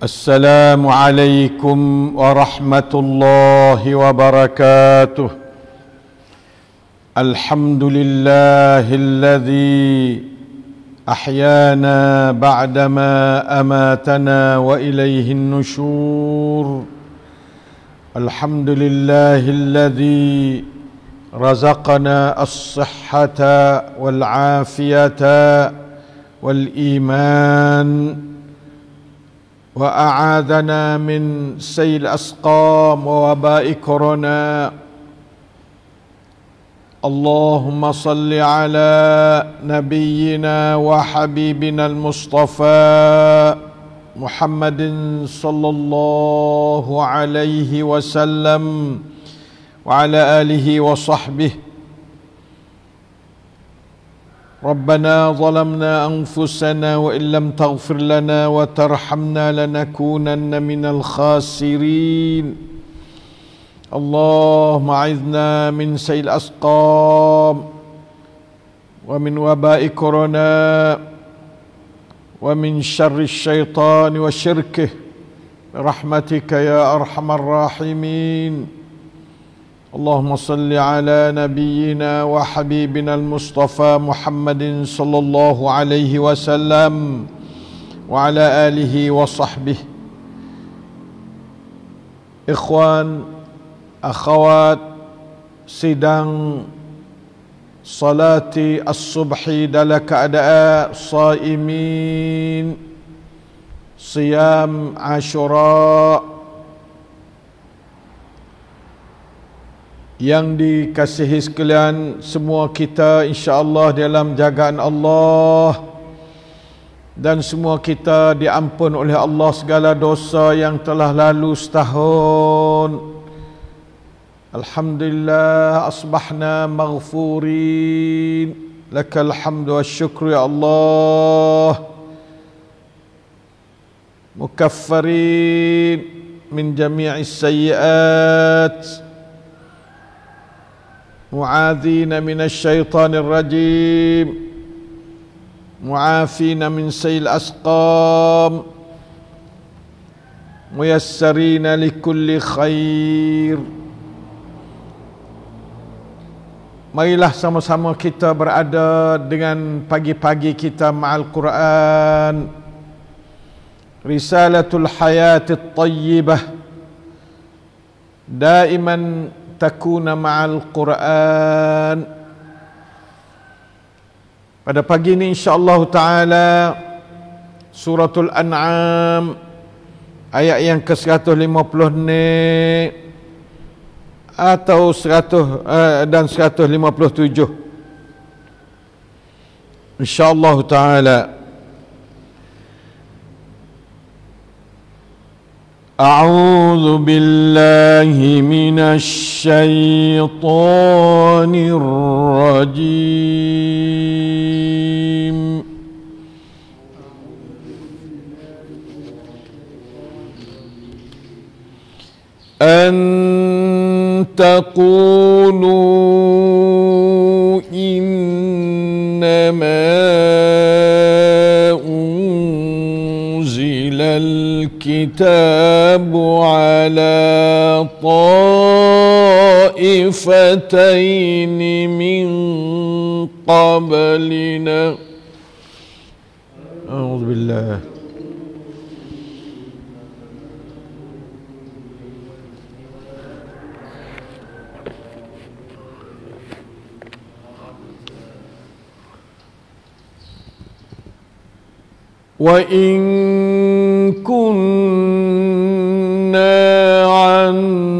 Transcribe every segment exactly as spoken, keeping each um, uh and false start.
السلام عليكم ورحمة الله وبركاته. الحمد لله الذي أحيانا بعدما أماتنا وإليه النشور. الحمد لله الذي رزقنا الصحة والعافية والإيمان وأعاذنا من سيل الأسقام ووباء كورونا. اللهم صل على نبينا وحبيبنا المصطفى محمد صلى الله عليه وسلم وعلى آله وصحبه. ربنا ظلمنا أنفسنا وإن لم تغفر لنا وترحمنا لنكونن من الخاسرين. اللهم أعذنا من سيل الأسقام ومن وباء كورونا ومن شر الشيطان وشركه برحمتك يا أرحم الراحمين. اللهم صل على نبينا وحبيبنا المصطفى محمد صلى الله عليه وسلم وعلى آله وصحبه. Ikhwan, akhwat, sidang salati as-subhi dalam keadaan saimin, siyam Ashura yang dikasihi sekalian, semua kita insya-Allah dalam jagaan Allah, dan semua kita diampun oleh Allah segala dosa yang telah lalu setahun. Alhamdulillah asbahna maghfurin, lakal hamdu wasyukru ya Allah, mukaffarin min jami'is sayyi'at, mu'adzina minasyaitanir rajim, mu'afina min sayil asqam, muyassarina likulli khair. Marilah sama-sama kita berada dengan pagi-pagi kita ma'al Quran, Risalatul Hayatit Tayyibah, daiman takuna ma'al Quran. Pada pagi ini insya-Allah taala suratul An'am ayat yang ke seratus lima puluh ni atau seratus uh, dan seratus lima puluh tujuh insya-Allah taala. أعوذ بالله من الشيطان الرجيم. أن تقولوا إنما أنزل الكتاب على طائفتين من قبلنا. أعوذ بالله. وَإِن كُنَّا عَنْ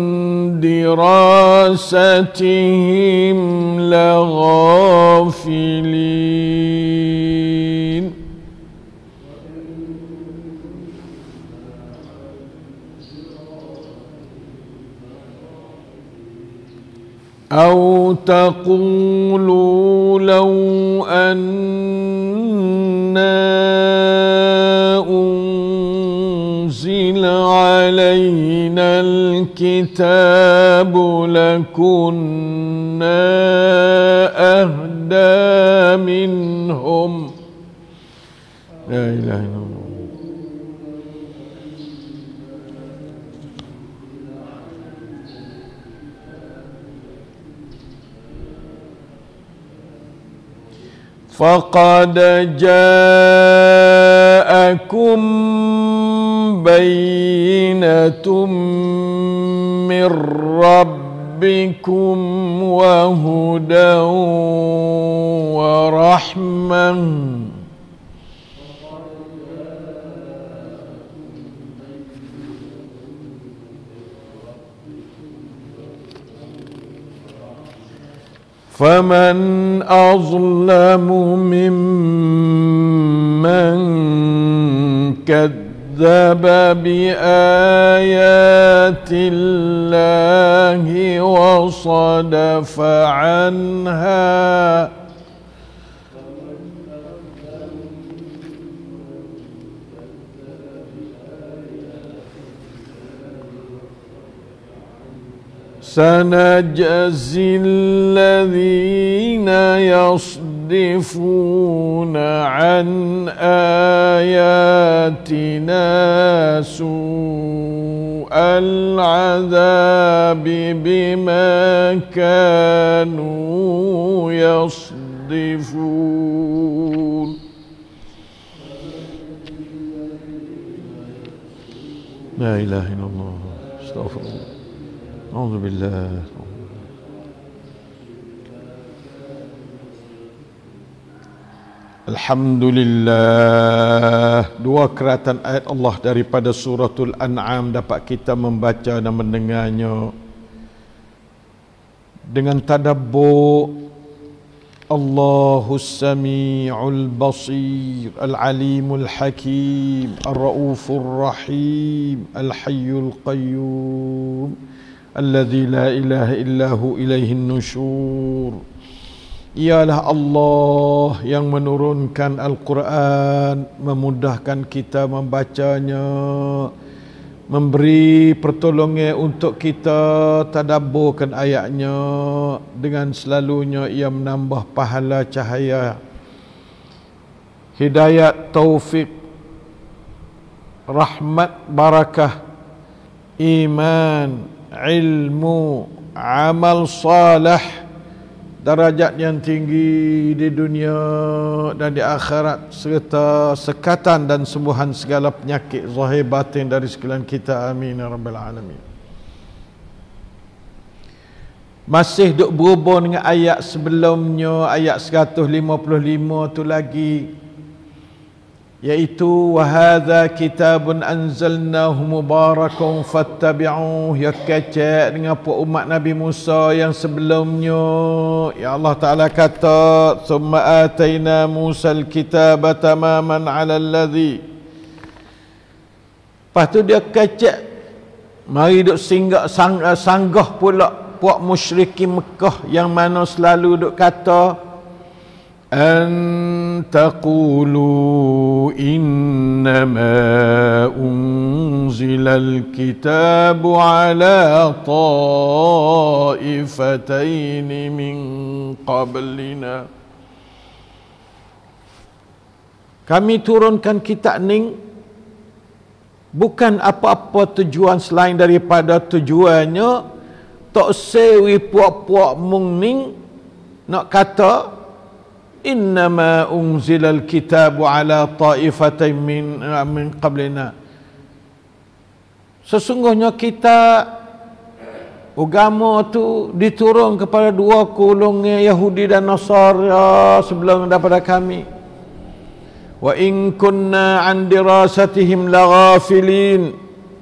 دِرَاسَتِهِمْ لَغَافِلِينَ. أَوْ تَقُولُوا لَوْ أَنَّا أنزل علينا الكتاب لكنا أهدى منهم. لا إله إلا الله. faqad ja'akum bayyinatum min rabbikum wa hudan wa rahmah فمن أظلم ممن كذب بآيات الله وصدف عنها سنجزي الذين يصدفون عن آياتنا سوء العذاب بما كانوا يصدفون لا إله إلا الله استغفر الله أعوذ بالله. Alhamdulillah, dua keratan ayat Allah daripada suratul An'am dapat kita membaca dan mendengarnya dengan tadabbur. Allahus Sami'ul Basir, Al-Alimul Hakim, Ar-Raufur Rahim, Al-Hayyul Qayyum, Alladzi la ilaha illahu ilaihin nusyur. Ialah Allah yang menurunkan Al-Quran, memudahkan kita membacanya, memberi pertolongan untuk kita tadabburkan ayatnya. Dengan selalunya ia menambah pahala cahaya, hidayat, taufik, rahmat, barakah, iman, ilmu, amal salih, darajat yang tinggi di dunia dan di akhirat, serta sekatan dan sembuhan segala penyakit zahir batin dari sekalian kita. Amin ya rabbal alamin. Masih duk berhubung dengan ayat sebelumnya, ayat seratus lima puluh lima tu lagi, iaitu wa hadza kitabun anzalnahu mubarakun fattabi'uhu, ya kecek dengan puak umat Nabi Musa yang sebelumnya. Ya Allah Ta'ala kata summa ataina Musal kitaba tamaman ala alladhi, lepas tu dia kecek mari duk singgah sang, sanggah pula puak musyrikin Mekah yang mana selalu duk kata an taqulu innama unzilal kitabu ala taifataini min qablina, kami turunkan kitab ni bukan apa-apa tujuan selain daripada tujuannya tak sewi puak-puak mung ning nak kata innama unzilal kitabu ala ta'ifatain min min qablina, sesungguhnya kita agama tu diturun kepada dua golongan Yahudi dan Nasara sebelum daripada kami. Wa in kunna an dirasatihim laghafilin,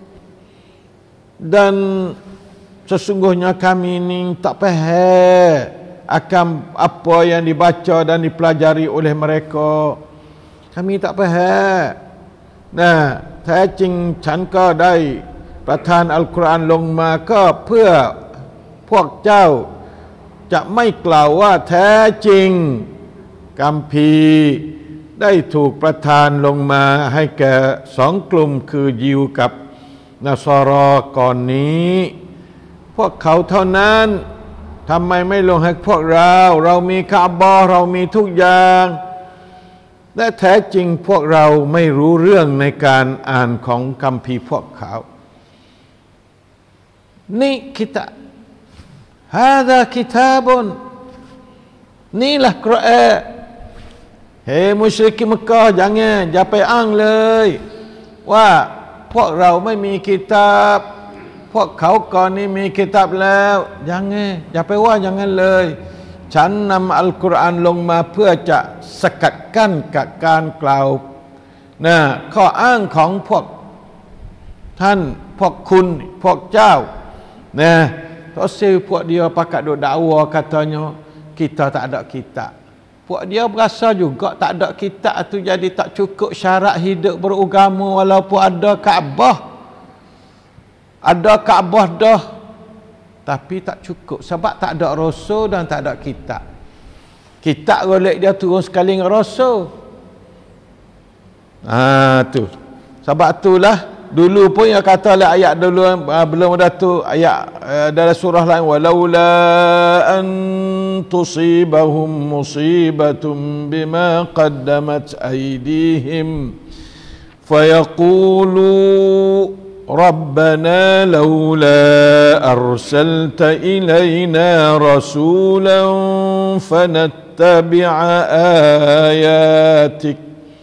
dan sesungguhnya kami ni tak faham akan apa yang dibaca dan dipelajari oleh mereka. Kami tak faham. Nah, saya cing chanka daiประธาน Al-Quran ลงมาก็เพื่อพวกเจ้าจะไม่กล่าวว่าแท้จริงคัมภีร์ได้ถูกประทานลงมาให้แก่สองกลุ่มคือยิวกับนัสรอก่อนนี้พวกเขาเท่านั้นทำไมไม่ลงให้พวกเราเรามีกะบะห์เรามีทุกอย่างและแท้จริงพวกเราไม่รู้เรื่องในการอ่านของคัมภีร์พวกเขานี่คิตาบฮาซาคิตาบุนนี่ละกุรอาน Hei musyrikin Mekah, jangan japai angเลยว่าพวกเราไม่มีกิตาบพวกเขาก่อนนี้มีกิตาบแล้วjanganอย่าไปว่าอย่างนั้นเลยฉันนำอัลกุรอานลงมาเพื่อจะสกัดกั้นกับการกล่าวนะข้ออ้างของพวกท่านพวกคุณพวกเจ้านะTosir puak dia pakat duk dakwa katanya kita tak ada kitab. Puak dia berasa juga tak ada kitab tu jadi tak cukup syarat hidup beragama walaupun ada Kaabah. Ada Kaabah dah tapi tak cukup sebab tak ada rasul dan tak ada kitab. Kitab golek dia turun sekali dengan rasul. Ah tu. Sebab itulah dulu pun yang kata lah ayat dulu uh, belum ada tu ayat uh, dalam surah lain walaula an tusibahum musibatum bima qaddamat aydihim fayaqulu rabbana laula arsalta ilayna rasulan fanattabi'a ayatik.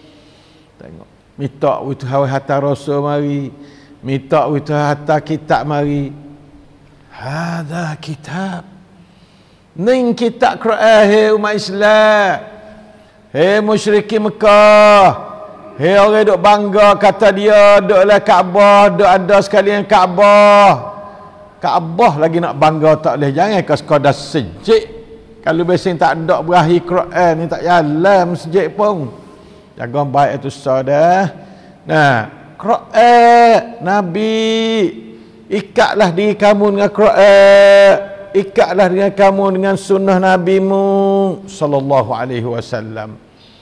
Minta itu hatta rasul mari, minta itu hatta kitab mari. Hadza kitab. Ning kitab Quran hai umat Islam. Hei musyrikin Mekah. Hei orang duk bangga kata dia duklah Kaabah, duk ada sekalian Kaabah. Kaabah lagi nak bangga tak boleh. Jangan kau sekadar sejik. Kalau biasanya tak ada berakhir Quran ni tak jalan sejik pun. Jaga baik itu saudara. Nah, Quran Nabi ikatlah diri kamu dengan Quran, ikatlah dengan kamu dengan sunnah Nabimu sallallahu alaihi wasallam.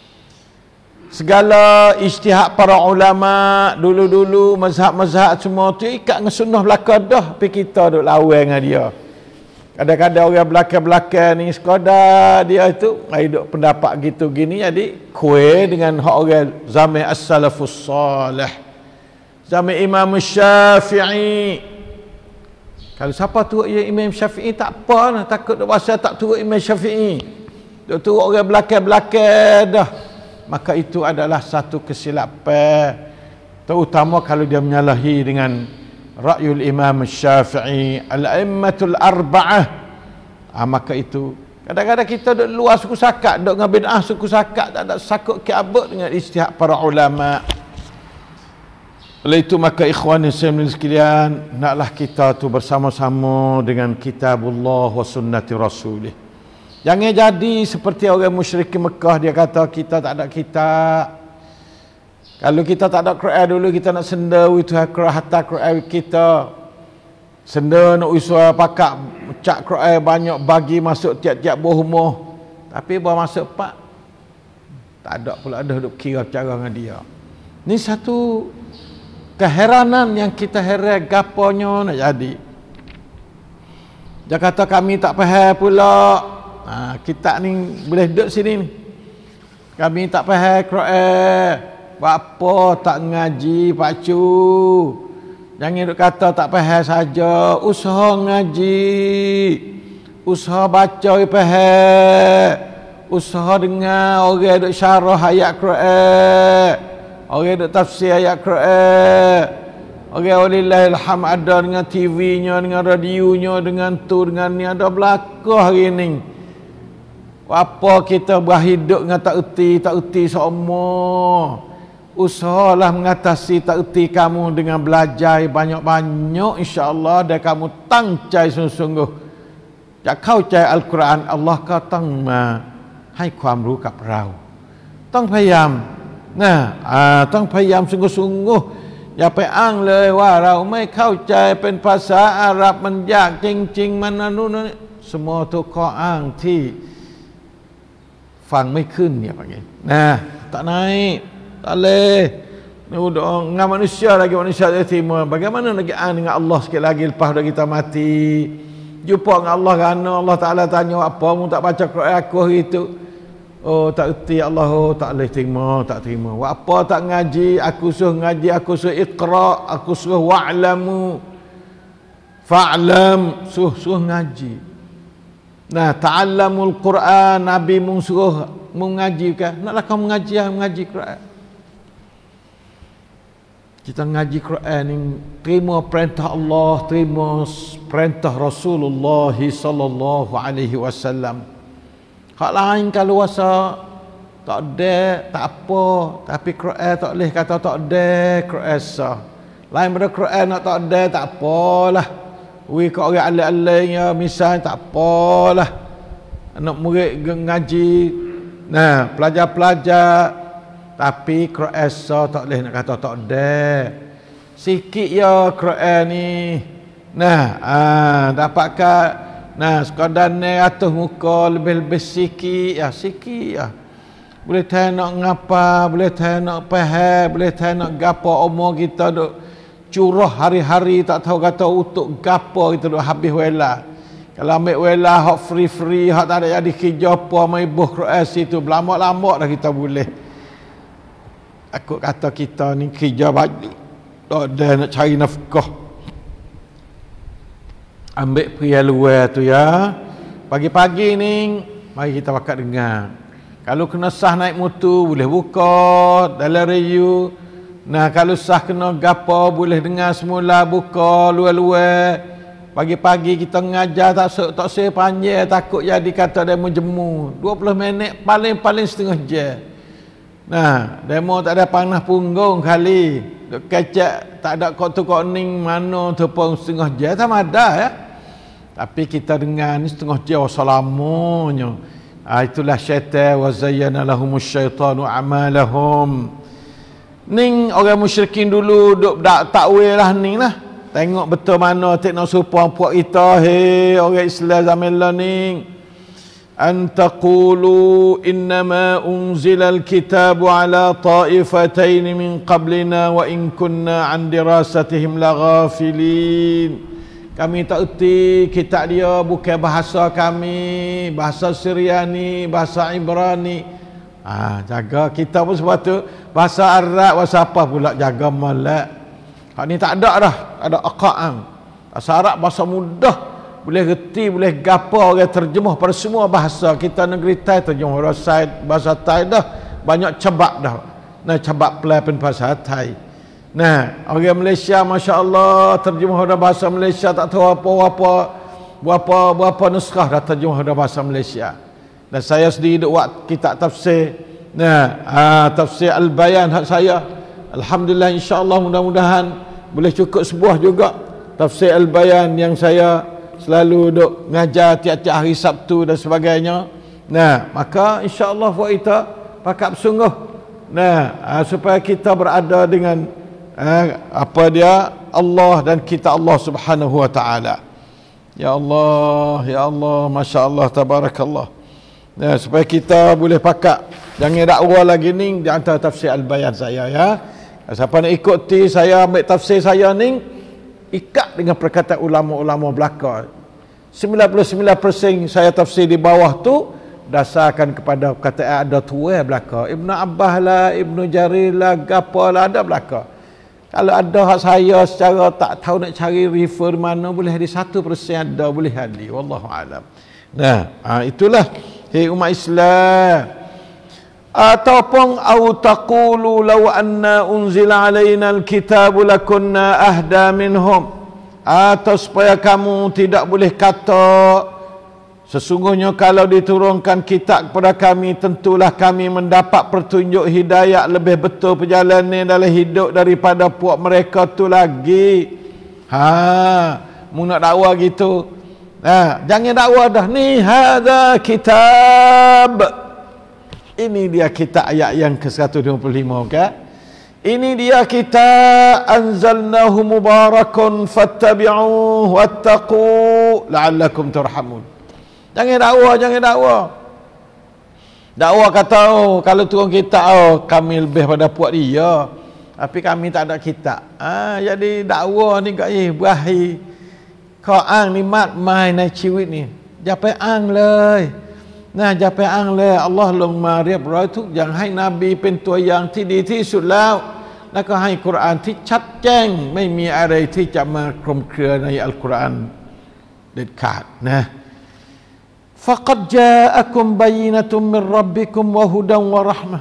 Segala ijtihad para ulama dulu-dulu mazhab-mazhab semua tu ikat dengan sunnah belaka dah, tapi kita duk lawan dengan dia. Kadang-kadang orang belakang-belakang ni sekadar dia itu hidup pendapat gitu gini jadi kue dengan hak orang zaman as-salafus salih. Zaman Imam Syafi'i. Kalau siapa turut ya Imam Syafi'i tak apa lah, takut duk bahasa tak turut Imam Syafi'i. Duk turut orang belakang-belakang dah. Maka itu adalah satu kesilapan. Terutama kalau dia menyalahi dengan Ra'yul Imam Syafi'i Al-A'immatul Arba'ah. Ah, maka itu kadang-kadang kita duduk luar suku sakat, duduk dengan bid'ah suku sakat, tak ada sakut kiabut dengan ijtihad para ulama. Oleh itu maka ikhwan muslimin sekalian, naklah kita tu bersama-sama dengan kitabullah wa sunnati rasulih. Jangan jadi seperti orang musyrikin Mekah, dia kata kita tak ada kitab. Kalau kita tak ada Quran dulu, kita nak senda itu Quran hatta Quran kita. Senda nak usaha pakak cak Quran banyak bagi masuk tiap-tiap buah rumah. Tapi bawa masuk pak tak ada pula ada duk kira cara dengan dia. Ni satu keheranan yang kita heran gaponya nak jadi. Dia kata kami tak faham pula. Ha, kita ni boleh duduk sini ni. Kami tak faham Quran. Apa tak ngaji Pak Cu. Jangan duk kata tak faham saja. Usaha ngaji, usaha baca faham, usaha dengar orang duk syarah ayat Quran, orang duk tafsir ayat Quran. Orang walillahil hamd ada dengan T V-nya, dengan radionya, dengan tu dengan ni ada belakang hari ni. Apa kita berhidup dengan tak erti, tak erti semua. Usahalah mengatasi tak erti kamu dengan belajar banyak-banyak insya-Allah dan kamu tangcai sungguh-sungguh. Jak kau cai Al-Quran Allahก็ต้องมาให้ความรู้กับเราต้องพยายามนะอ่าต้องพยายามsungguh-sungguhอย่าไปอ้างเลยว่าเราไม่เข้าใจเป็นภาษาอาหรับมันยากจริงๆมันนู่นนี่ semua tuข้ออ้างที่ฟังไม่ขึ้นเนี่ยว่าไงนะtak naik tak boleh. Dengan manusia lagi manusia dia terima. Bagaimana nak aan dengan Allah sikit lagi lepas dah kita mati. Jumpa dengan Allah kerana Allah Ta'ala tanya apa mu tak baca Quran aku hari itu. Oh tak erti Allah, oh tak boleh terima, tak terima. Apa tak ngaji, aku suruh ngaji, aku suruh iqra, aku suruh wa'lamu. Fa'lam, suruh suruh ngaji. Nah, ta'allamul Quran, Nabi mung suruh mengaji kan. Naklah kau mengaji, mengaji Quran. Kita ngaji Quran ni terima perintah Allah, terima perintah Rasulullah sallallahu alaihi wasallam. Hak lain kalau wasa tak ada, tak apa, tapi Quran tak boleh kata tak ada, Quran sah. Lain pada Quran nak tak ada, tak apalah. Wi kau orang alai-alainya misal tak apalah. Anak murid ngaji, nah, pelajar-pelajar tapi Quran sah tak boleh nak kata tak ada. Sikit ya Quran ni. Nah, ah dapatkan nah sekadar ni atas muka lebih-lebih sikit ya, sikit ya. Boleh tahu nak ngapa, boleh tahu nak faham, boleh tahu nak gapo umur kita duk curah hari-hari tak tahu kata untuk gapo kita duk habis wela. Kalau ambil wela hak free-free, hak tak ada jadi kerja apa mai buh Quran situ, lama-lama dah kita boleh. Aku kata kita ni kerja baju, tak ada nak cari nafkah. Ambil pria luar tu ya. Pagi-pagi ni mari kita pakat dengar. Kalau kena sah naik motor boleh buka dalam radio. Nah, kalau sah kena gapo boleh dengar semula, buka luar-luar. Pagi-pagi kita ngajar tak sok tak se panjang, takut jadi kata demo jemu. dua puluh minit paling-paling setengah jam. Nah, demo tak ada panah punggung kali. Duk kecek tak ada kok tu kok ning mana tu pun setengah jam sama ada ya. Tapi kita dengar ni setengah jam selamanya. Ah, itulah syaitan, wa zayyana lahumus syaitanu amalahum. Ning orang musyrikin dulu duk dak takwil lah ning lah. Tengok betul mana tak nak supang puak kita, hei orang Islam zaman lah ning. An taqulu innama unzila al-kitabu ala ta'ifatain min qablina wa in kunna an dirasatihim laghafilin. Kami tak erti kitab dia bukan bahasa kami, bahasa Syriani, bahasa Ibrani. Ah, jaga kita pun sebab tu bahasa Arab, bahasa apa pula jaga malak. Hak ni tak ada dah, ada aqa'an. Bahasa Arab bahasa mudah, boleh reti, boleh gapo orang terjemah pada semua bahasa. Kita negeri Thai terjemah bahasa bahasa Thai dah banyak cabak dah. Nah, cabak pelapen bahasa Thai. Nah, orang Malaysia masya-Allah terjemah dah bahasa Malaysia tak tahu apa-apa berapa berapa nuskah dah terjemah dah bahasa Malaysia. Dan saya sendiri duk buat kitab tafsir. Nah, ah, tafsir Al-Bayan hak saya. Alhamdulillah, insya-Allah mudah-mudahan boleh cukup sebuah juga tafsir Al-Bayan yang saya selalu duk ngajar tiap-tiap hari Sabtu dan sebagainya. Nah, maka insya-Allah buat kita pakat bersungguh. Nah, ah, supaya kita berada dengan ah, apa dia Allah dan kita Allah Subhanahu wa taala. Ya Allah, ya Allah, masya-Allah, tabarakallah. Nah, supaya kita boleh pakat jangan dakwah lagi ni di antara tafsir Al-Bayan saya ya. Siapa nak ikut ti saya ambil tafsir saya ni ikat dengan perkataan ulama-ulama belaka. sembilan puluh sembilan peratus saya tafsir di bawah tu dasarkan kepada perkataan ada tua belaka. Ibnu Abbas lah, Ibnu Jarir lah, gapo lah ada belaka. Kalau ada hak saya secara tak tahu nak cari refer mana boleh di satu persen ada boleh hadi. Wallahu alam. Nah, ha, itulah hei umat Islam. Ataupun au taqulu law anna unzila alaina alkitabu lakunna ahda minhum. Atau supaya kamu tidak boleh kata sesungguhnya kalau diturunkan kitab kepada kami tentulah kami mendapat petunjuk hidayah lebih betul perjalanan dalam hidup daripada puak mereka tu lagi. Ha, mu nak dakwa gitu. Ha, jangan dakwa dah ni hadza kitab. Ini dia kitab ayat yang ke seratus dua puluh lima kan? Ini dia kitab anzalnahu mubarakun fattabi'uhu wattaqu la'allakum turhamun. Jangan dakwa, jangan dakwa. Dakwa kata oh, kalau turun kitab oh, kami lebih pada puak dia. Tapi kami tak ada kitab. Ah, jadi dakwa ni kat eh berahi. Kau ang ni mat mai na ciwit ni. Japai ang lei. Nah, japai ang le Allah ลงมาเรียบร้อยทุกอย่างให้นบีเป็นตัวอย่างที่ดีที่สุดแล้วแล้วก็ให้กุรอานที่ชัดแจ้งไม่มีอะไรที่จะมาคลุมเครือในอัลกุรอานเด็ดขาดนะ Faqad ja'akum bayyinatun min rabbikum wa hudan wa rahmah.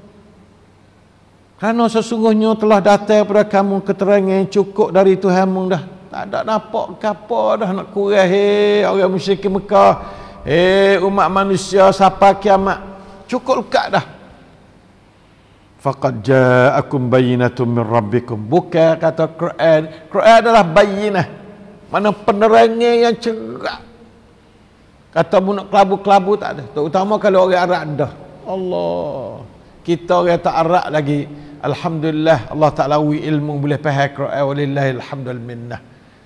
Kerana sesungguhnya telah datang kepada kamu keterangan yang cukup dari Tuhanmu dah. Tak ada nampak apa dah nak kurang. Hei orang musyrik Mekah, hei umat manusia sampai kiamat, cukup lekat dah. Faqad ja'akum bayyinatun min rabbikum. Bukan kata Quran. Quran adalah bayyinah, mana penerangan yang cerah. Kata mu nak kelabu-kelabu tak ada. Terutama kalau orang Arab dah. Allah. Kita orang tak Arab lagi. Alhamdulillah Allah Ta'ala wi ilmu boleh faham Quran. Walillahil hamdul minnah.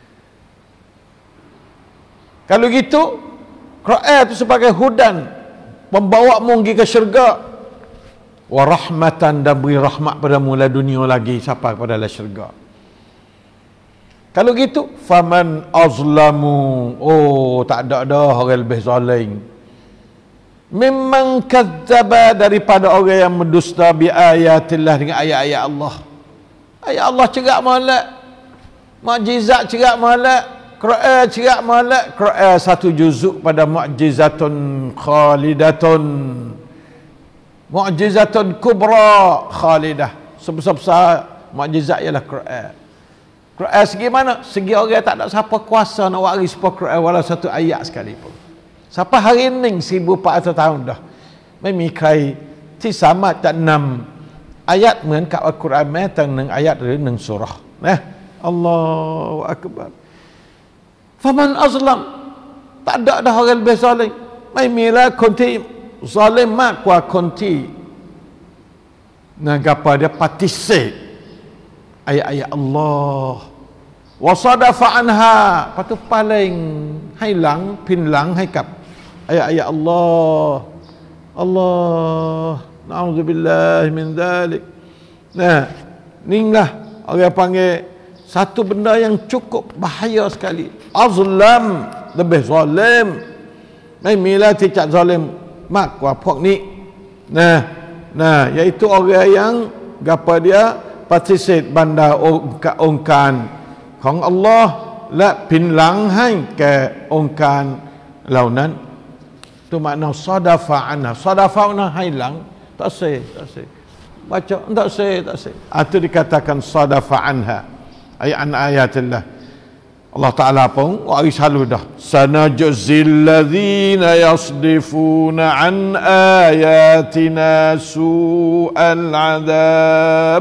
Kalau gitu, Quran itu sebagai hudan, membawa mu pergi ke syurga. Wa rahmatan, dan beri rahmat pada mula dunia lagi sampai kepada la syurga. Kalau gitu, faman azlamu, oh tak ada dah orang lebih zalim. Memang kadzaba, daripada orang yang mendusta bi ayatillah, dengan ayat-ayat Allah. Ayat Allah cerak malak, mukjizat cerak malak, Quran cerak malak. Quran satu juzuk pada mukjizatun khalidatun, mukjizatun kubra khalidah. Sebesar-besar mukjizat ialah Quran. Quran segi mana? Segi orang tak ada siapa kuasa nak waris Quran walau satu ayat sekalipun. Sampai hari ini seribu empat ratus tahun dah. Memikai ti sama tak enam ayat เหมือนกับอัลกุรอานแม้แต่หนึ่งอายะหรือหนึ่งซูเราะห์นะอัลลอฮุอักบัร Faman azlam, tak ada dah orang lebih zalim. ไม่มีแล้วคนที่zalim มากกว่าคนที่nagapa dia participate ayat-ayat Allah. Wasadafa anha, patu paling ให้หลังพินหลังให้กับayat-ayat Allah. Allah, na'udzubillah min dzalik. Nah, inilah orang panggil satu benda yang cukup bahaya sekali. Azlam, lebih zalim. ไม่มีแล้วที่จะ zalim มากกว่าพวกนี้ nah nah iaitu orang yang apa dia participate bendaองค์การของอัลลอฮ์และพินหลังให้แก่องค์การเหล่านั้น itu makna sadafa anha. Sadafa anha ให้หลัง tak sah tak sah baca tak sah tak sah itu dikatakan sadafa anha ayat ayatillah. Allah Ta'ala pun waris halu dah. Sanajzil ladzina yasdifuna an ayatina su'al adab.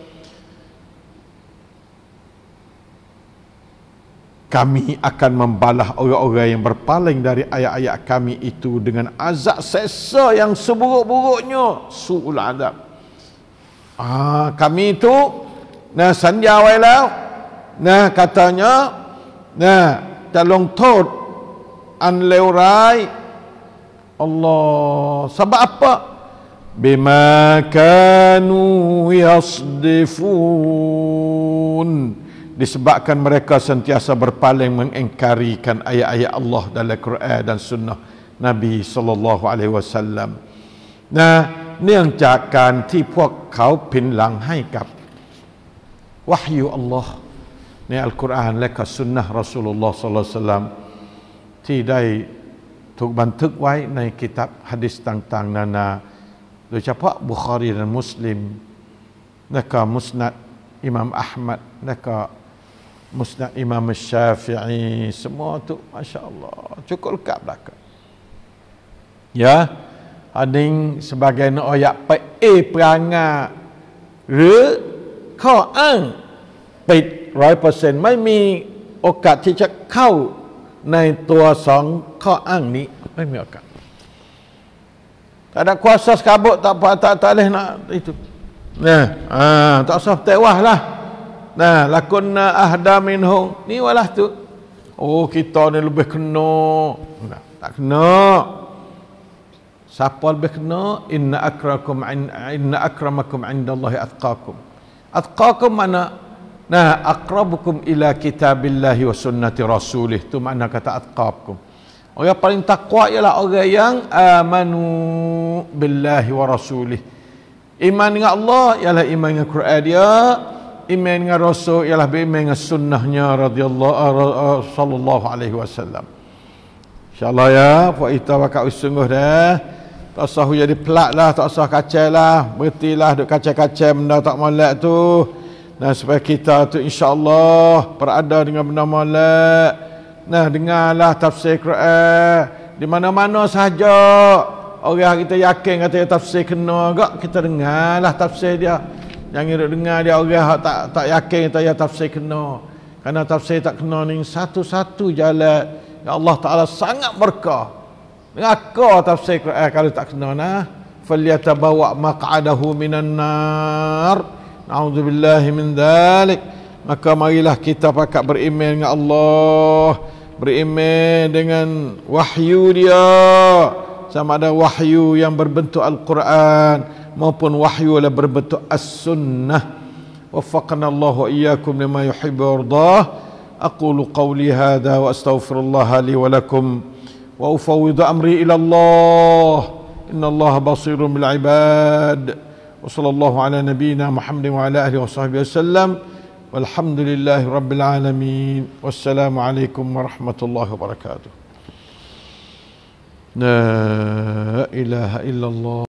Kami akan membalas orang-orang yang berpaling dari ayat-ayat kami itu dengan azab seksa yang seburuk-buruknya, su'ul adab. Ah, kami itu nah sanjawailah, nah katanya, nah tolong tod an leurai Allah. Sebab apa? Bima kanu yasdifun, disebabkan mereka sentiasa berpaling mengingkarikan ayat-ayat Allah dalam Quran dan sunnah Nabi sallallahu alaihi wasallam. Nah, เนื่องจากการที่พวกเขาพินหลังให้กับวะฮยูอัลลอฮ์ในอัลกุรอานและก็สุนนะห์รอซูลุลลอฮ์ศ็อลลัลลอฮุอะลัยฮิวะซัลลัมที่ได้ถูกบันทึกไว้ในกิตับหะดีษต่างๆนานาโดยเฉพาะบุคอรีและมุสลิมและก็มุสนัดอิหม่ามอะห์มัดและก็มุสนัดอิหม่ามอัชชาฟิอี semua tu masya-Allah cukup lengkap belaka. Ya, ading sebagai ayatไปเอปรางาหรือข้ออ้างปิด ร้อยเปอร์เซ็นต์ ไม่มีโอกาสที่จะเข้าในตัวสองข้ออ้างนี้ไม่มีโอกาส tak ada kuasa sekabut tak apa tak, tak boleh nak itu. Nah, ah, tak usah tewah lah. Nah, lakunna ahda minhum ni walah tu. Oh, kita ni lebih kena. Nah, tak kena. Siapa lebih kena? Inna akrakum inna akramakum indallahi atqakum. Atqakum mana? Nah, aqrabukum ila kitabillahi wa sunnati rasulih. Itu makna kata atqakum. Orang yang paling takwa ialah orang yang amanu billahi wa rasulih. Iman dengan Allah ialah iman dengan Quran dia, iman dengan Rasul ialah beriman dengan sunnahnya radhiyallahu sallallahu alaihi wasallam. InsyaAllah ya, puak kita bakal sungguh dah. Tak usah jadi pelak lah, tak usah kacau lah. Berhentilah duk kacau-kacau benda tak molek tu. Nah, supaya kita tu insyaAllah berada dengan benda molek. Nah, dengarlah tafsir Quran. Di mana-mana sahaja orang kita yakin kata tafsir kena gak, kita dengarlah tafsir dia. Jangan duk dengar dia orang tak tak yakin kata ya tafsir kena. Kerana tafsir tak kena ni satu-satu jalan yang Allah Ta'ala sangat berkah. Ngaka tafsir Quran kalau tak kena nah, falyatabawa maq'adahu minan nar. Na'udzubillahi min dzalik. Maka marilah kita pakat beriman dengan Allah, beriman dengan wahyu dia, sama ada wahyu yang berbentuk Al-Quran maupun wahyu yang berbentuk As-Sunnah. Waffaqana Allah wa iyyakum lima yuhibbu wa yardah. Aqulu qawli hadha wa astaghfirullah li wa lakum wa ufawwidu amri ila Allah. Inna Allah basirun bil ibad. Wa sallallahu ala nabiyyina Muhammadin wa ala alihi wa sahbihi wasallam. Walhamdulillahi rabbil alamin. Wassalamu alaikum warahmatullahi wabarakatuh. La ilaha illallah.